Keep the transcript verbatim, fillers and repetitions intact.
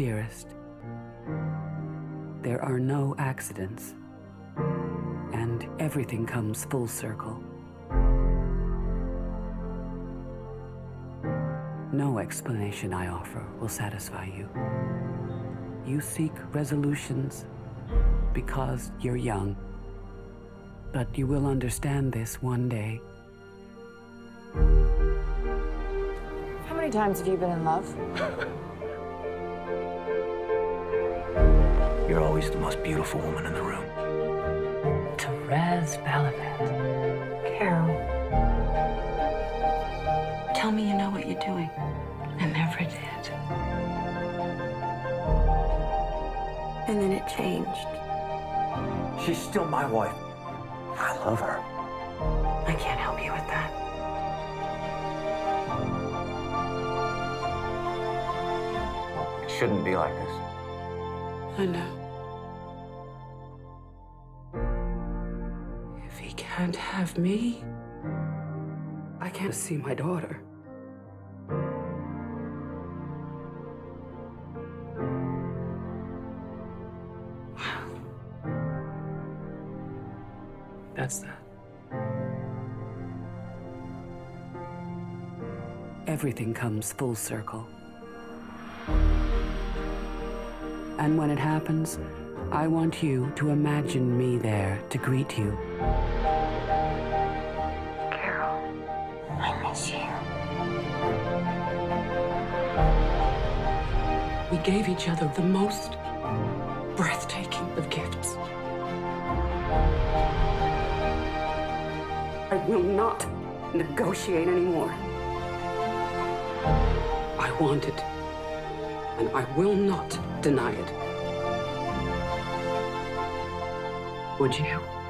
dearest, there are no accidents, and everything comes full circle. No explanation I offer will satisfy you. You seek resolutions because you're young, but you will understand this one day. How many times have you been in love? You're always the most beautiful woman in the room. Therese Balabat. Carol, tell me you know what you're doing. I never did. And then it changed. She's still my wife. I love her. I can't help you with that. It shouldn't be like this. I know. If he can't have me, I can't see my daughter. That's that. Everything comes full circle. And when it happens, I want you to imagine me there to greet you. Carol, I miss you. We gave each other the most breathtaking of gifts. I will not negotiate anymore. I want it, and I will not deny it. Would you?